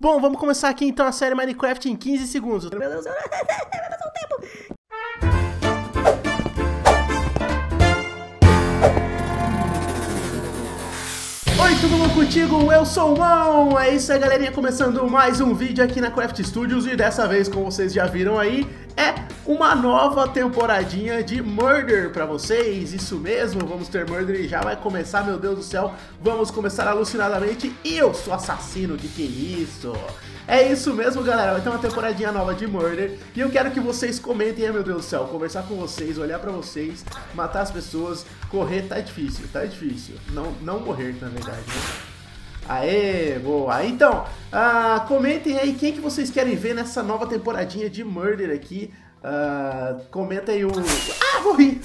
Bom, vamos começar aqui então a série Minecraft em 15 segundos. Meu Deus, vai passar um tempo. Oi, tudo bom contigo? Eu sou o Mão. É isso aí, galerinha, começando mais um vídeo aqui na Craft Studios. E dessa vez, como vocês já viram aí, é uma nova temporadinha de Murder pra vocês. Isso mesmo, vamos ter Murder e já vai começar, meu Deus do céu. Vamos começar alucinadamente e eu sou assassino, que é isso? É isso mesmo, galera, vai ter uma temporadinha nova de Murder. E eu quero que vocês comentem, meu Deus do céu, conversar com vocês, olhar pra vocês, matar as pessoas. Correr tá difícil, tá difícil. Não morrer, na verdade, né? Aê, boa. Então, comentem aí quem que vocês querem ver nessa nova temporadinha de Murder aqui. Comenta aí o... Ah, morri!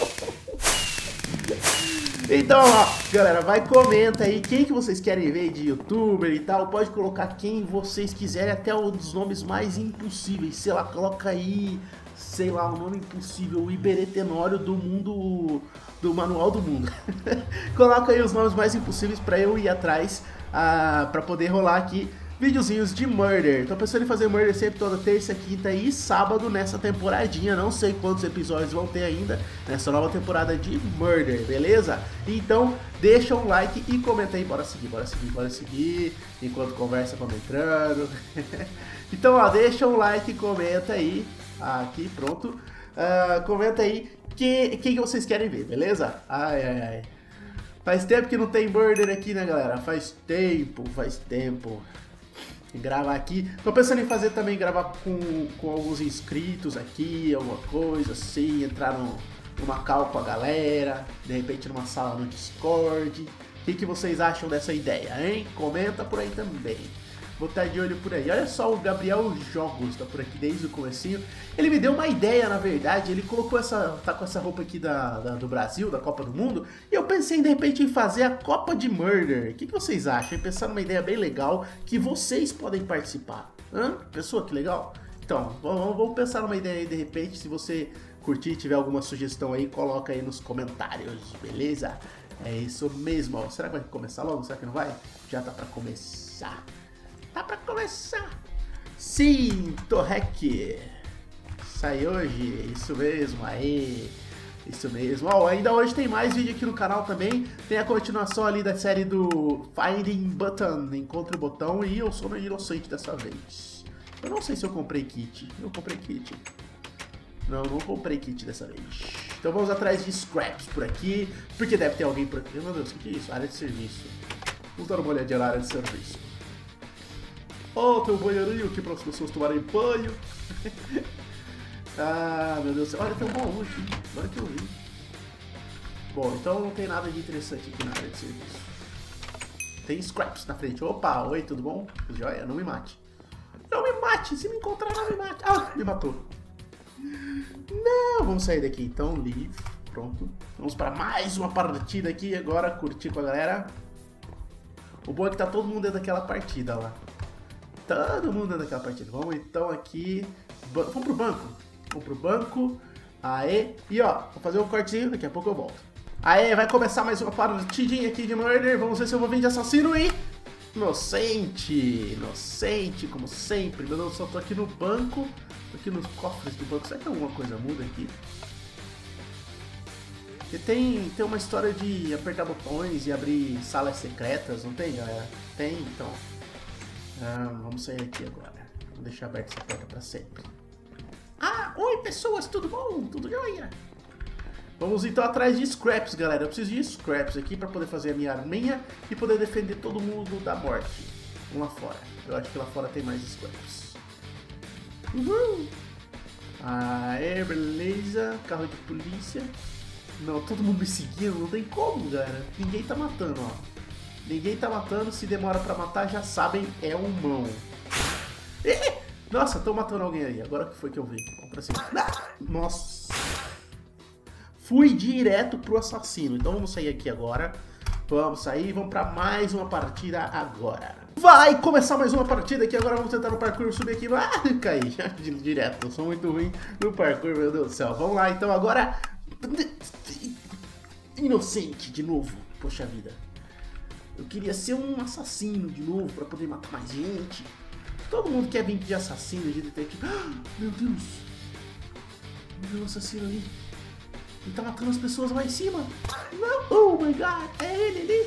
Então, ó, galera, comenta aí quem que vocês querem ver de youtuber e tal. Pode colocar quem vocês quiserem, até os nomes mais impossíveis. Sei lá, coloca aí, sei lá, um nome impossível, o Iberê Tenório do mundo, do Manual do Mundo. Coloca aí os nomes mais impossíveis pra eu ir atrás, pra poder rolar aqui videozinhos de Murder. Tô pensando em fazer Murder sempre toda terça, quinta e sábado nessa temporadinha. Não sei quantos episódios vão ter ainda nessa nova temporada de Murder, beleza? Então deixa um like e comenta aí. Bora seguir, bora seguir, bora seguir. Enquanto conversa, vamos entrando. Então, ó, deixa um like e comenta aí. Aqui, pronto. Comenta aí quem que vocês querem ver, beleza? Ai, ai, ai. Faz tempo que não tem Murder aqui, né, galera? Faz tempo, faz tempo. Gravar aqui, tô pensando em fazer também, gravar com alguns inscritos aqui, alguma coisa assim, entrar numa call com a galera, de repente numa sala no Discord. O que vocês acham dessa ideia, hein? Comenta por aí também. Vou estar de olho por aí. Olha só, o Gabriel Jogos tá por aqui desde o comecinho. Ele me deu uma ideia, na verdade. Ele colocou tá com essa roupa aqui do Brasil, da Copa do Mundo. E eu pensei, de repente, em fazer a Copa de Murder. O que vocês acham? Pensar numa ideia bem legal que vocês podem participar. Pessoa, que legal. Então, vamos pensar numa ideia aí, de repente. Se você curtir, tiver alguma sugestão aí, coloca aí nos comentários, beleza? É isso mesmo, ó. Será que vai começar logo? Será que não vai? Já tá pra começar. Tá pra começar. Sim, Torrec. Sai hoje, isso mesmo, aí. Isso mesmo. Ó, ainda hoje tem mais vídeo aqui no canal também. Tem a continuação ali da série do Finding Button, Encontre o Botão. E eu sou no inocente dessa vez. Eu não sei se eu comprei kit. Eu comprei kit. Não comprei kit dessa vez. Então vamos atrás de scraps por aqui. Porque deve ter alguém por aqui. Meu Deus, o que é isso? Área de serviço. Vamos dar uma olhadinha na área de serviço. Oh, tem um banheirinho aqui para as pessoas tomarem banho. Meu Deus do céu. Olha, tem um baú aqui. Agora que eu vi. Bom, então não tem nada de interessante aqui na área de serviço. Tem scraps na frente. Opa, oi, tudo bom? Joia, não me mate. Não me mate, se me encontrar, não me mate. Ah, me matou. Não, vamos sair daqui então, leave. Pronto. Vamos para mais uma partida aqui agora, curtir com a galera. O bom é que tá todo mundo dentro daquela partida lá. Todo mundo dentro daquela partida. Vamos então aqui. Vamos pro banco. Vamos pro banco. Aê. E ó, vou fazer um cortezinho. Daqui a pouco eu volto. Aê, vai começar mais uma partidinha aqui de Murder. Vamos ver se eu vou vir de assassino e... Inocente. Inocente, como sempre. Meu Deus, só tô aqui no banco. Tô aqui nos cofres do banco. Será que alguma coisa muda aqui? E tem uma história de apertar botões e abrir salas secretas, não tem, galera? Tem, então. Vamos sair aqui agora. Vou deixar aberta essa porta pra sempre. Oi pessoas, tudo bom? Tudo jóia? Vamos então atrás de scraps, galera. Eu preciso de scraps aqui pra poder fazer a minha arminha e poder defender todo mundo da morte. Vamos lá fora. Eu acho que lá fora tem mais scraps. Uhul! Aê, beleza. Carro de polícia. Não, todo mundo me seguindo, não tem como, galera. Ninguém tá matando, ó. Ninguém tá matando, se demora pra matar, já sabem, é um mão. Nossa, tô matando alguém aí, agora que foi que eu vi. Vamos pra cima. Nossa. Fui direto pro assassino, então vamos sair aqui agora. Vamos sair, vamos pra mais uma partida agora. Vai começar mais uma partida aqui, agora vamos tentar no parkour, subir aqui. Caí, direto, eu sou muito ruim no parkour, meu Deus do céu. Vamos lá, então agora... Inocente de novo, poxa vida. Eu queria ser um assassino de novo pra poder matar mais gente. Todo mundo quer vir de assassino, de detetive. Meu Deus! Eu vi um assassino ali. Ele tá matando as pessoas lá em cima. Não! Oh my god! É ele ali!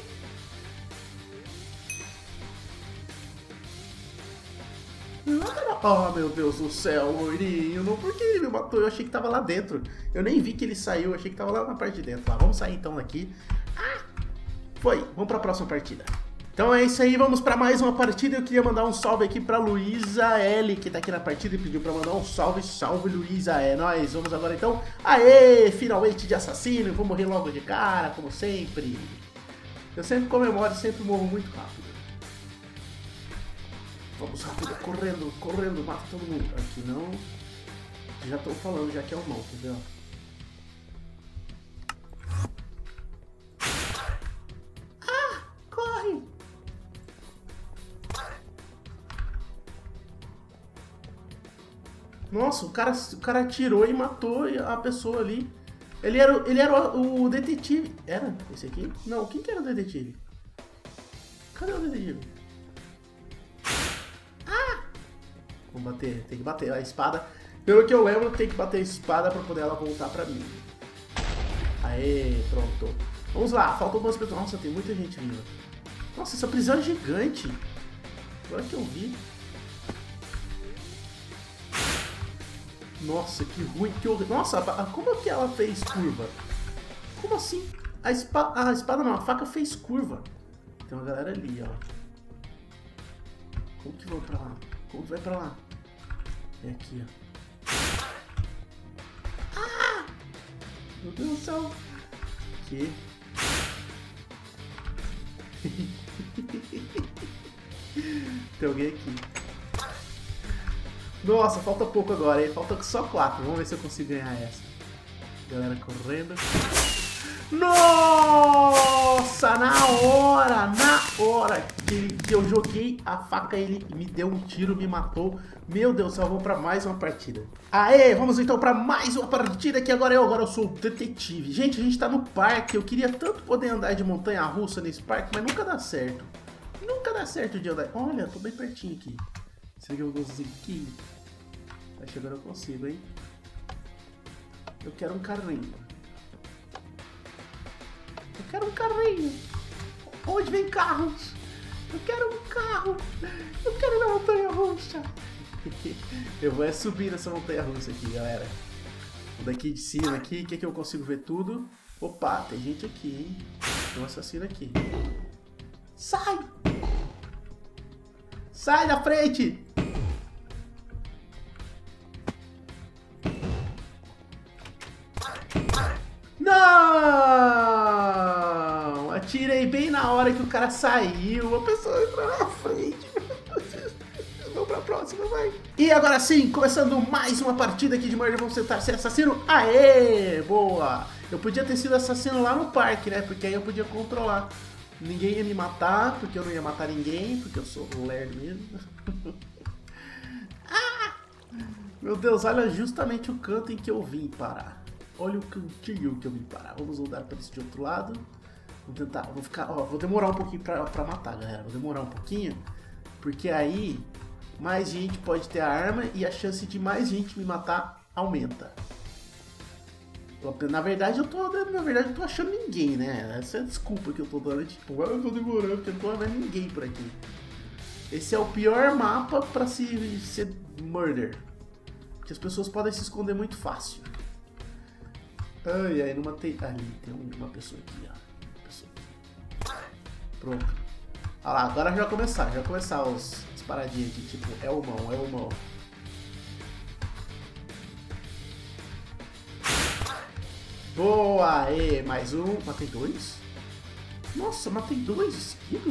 Oh meu Deus do céu, loirinho! Por que ele me matou? Eu achei que tava lá dentro. Eu nem vi que ele saiu, eu achei que tava lá na parte de dentro. Lá, vamos sair então daqui. Foi! Vamos pra próxima partida. Então é isso aí, vamos para mais uma partida. Eu queria mandar um salve aqui para Luísa L, que tá aqui na partida e pediu para mandar um salve. Salve, Luísa, é nóis. Vamos agora então. Aê, finalmente de assassino. Vou morrer logo de cara, como sempre. Eu sempre comemoro e sempre morro muito rápido. Vamos rápido, correndo, mata todo mundo. Aqui não. Já tô falando, já que é o mal, entendeu? Nossa, o cara atirou e matou a pessoa ali. Ele era o detetive. Era esse aqui? Não, quem que era o detetive? Cadê o detetive? Vamos bater, tem que bater a espada. Pelo que eu lembro, tem que bater a espada pra poder ela voltar pra mim. Aê, pronto. Vamos lá, faltam algumas pessoas. Nossa, tem muita gente vindo. Nossa, essa prisão é gigante. Agora que eu vi. Nossa, que ruim, que horrível. Nossa, como é que ela fez curva? Como assim? A espada não, a faca fez curva. Tem uma galera ali, ó. Como que vão pra lá? Como que vai pra lá? É aqui, ó. Meu Deus do céu. Aqui. Tem alguém aqui. Nossa, falta pouco agora, hein? Falta só 4. Vamos ver se eu consigo ganhar essa. Galera correndo. Nossa, na hora que eu joguei a faca, ele me deu um tiro, me matou. Meu Deus do céu, vamos pra mais uma partida. Aê, vamos então pra mais uma partida, que agora eu sou o detetive. Gente, a gente tá no parque, eu queria tanto poder andar de montanha-russa nesse parque, mas nunca dá certo. Nunca dá certo de andar. Olha, tô bem pertinho aqui. Será que eu vou conseguir aqui? Vai chegando, eu consigo, hein? Eu quero um carrinho. Eu quero um carrinho. Onde vem carros? Eu quero um carro. Eu quero uma montanha-russa. Eu vou subir nessa montanha-russa aqui, galera. Daqui de cima aqui, que eu consigo ver tudo. Opa, tem gente aqui, hein? Tem um assassino aqui. Sai! Sai da frente! Não! Atirei bem na hora que o cara saiu. A pessoa entrou na frente. Vamos pra próxima, vai. E agora sim, começando mais uma partida aqui de Murder. Vamos tentar ser assassino. Aê! Boa! Eu podia ter sido assassino lá no parque, né? Porque aí eu podia controlar. Ninguém ia me matar, porque eu não ia matar ninguém, porque eu sou lerdo mesmo. Meu Deus, olha justamente o canto em que eu vim parar. Olha o cantinho que eu vim parar. Vamos mudar para esse de outro lado. Vou tentar, vou ficar, ó, vou demorar um pouquinho pra matar, galera. Vou demorar um pouquinho, porque aí mais gente pode ter a arma e a chance de mais gente me matar aumenta. Na verdade eu tô achando ninguém, né? Essa é a desculpa que eu tô dando, tipo, eu tô demorando porque eu não tô vendo ninguém por aqui. Esse é o pior mapa pra ser murder. Porque as pessoas podem se esconder muito fácil. Ai, não matei. Ali, tem uma pessoa aqui, ó. Pronto. Olha lá, agora já vai começar as paradinhas aqui, tipo, é o mão. Boa, mais um. Matei 2? Nossa, matei 2 seguidos?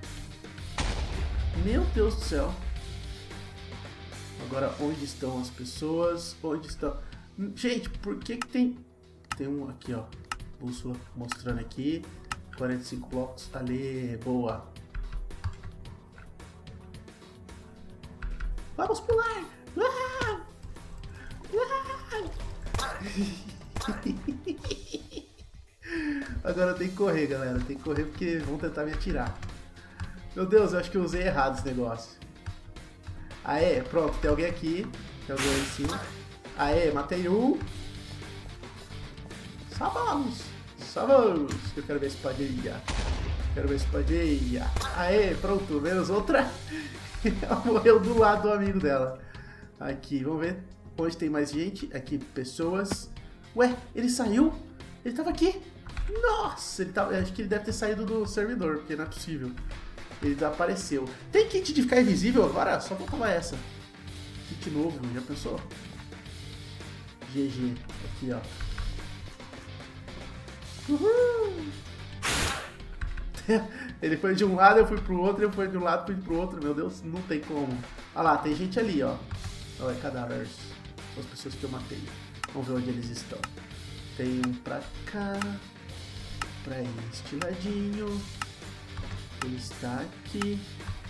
Meu Deus do céu. Agora, onde estão as pessoas? Onde estão... Gente, por que tem... Tem um aqui, ó. Bússola mostrando aqui. 45 blocos. Ali, boa. Vamos pular! Uau! Uau! Agora tem que correr, galera. Tem que correr porque vão tentar me atirar. Meu Deus, eu acho que eu usei errado esse negócio. Aê, pronto, tem alguém aqui. Tem alguém aí em cima. Aê, matei um. Só vamos, que eu quero ver a espadinha. Quero ver a espadinha. Aê, pronto, menos outra. Ela morreu do lado do amigo dela. Aqui, vamos ver onde tem mais gente. Aqui, pessoas. Ué, ele saiu? Ele tava aqui. Nossa, ele tava, acho que ele deve ter saído do servidor, porque não é possível. Ele desapareceu. Tem kit de ficar invisível agora? Só vou tomar essa. Kit novo, já pensou? GG. Aqui, ó. Uhul. Ele foi de um lado, eu fui pro outro, eu fui de um lado, fui pro outro. Meu Deus, não tem como. Olha lá, tem gente ali, ó. Olha, cadáveres. São as pessoas que eu matei. Vamos ver onde eles estão. Tem um pra cá. Pra este ladinho. Ele está aqui.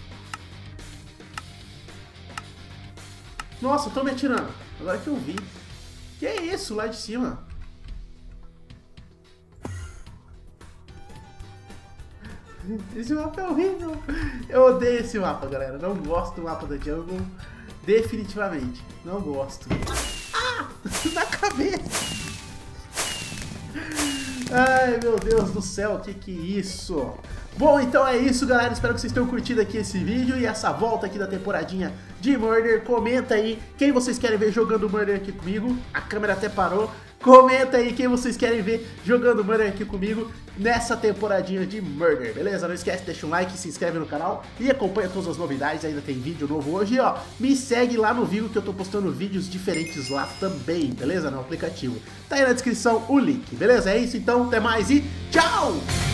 Nossa, estão me atirando. Agora que eu vi. Que é isso lá de cima? Esse mapa é horrível. Eu odeio esse mapa, galera. Não gosto do mapa da Jungle. Definitivamente. Não gosto. Ah! Na cabeça! Ai, meu Deus do céu. Que é isso? Bom, então é isso, galera. Espero que vocês tenham curtido aqui esse vídeo e essa volta aqui da temporadinha de Murder. Comenta aí quem vocês querem ver jogando Murder aqui comigo. A câmera até parou. Comenta aí quem vocês querem ver jogando Murder aqui comigo nessa temporadinha de Murder, beleza? Não esquece, deixa um like, se inscreve no canal e acompanha todas as novidades. Ainda tem vídeo novo hoje e ó, me segue lá no Vivo que eu tô postando vídeos diferentes lá também, beleza? No aplicativo. Tá aí na descrição o link, beleza? É isso então, até mais e tchau!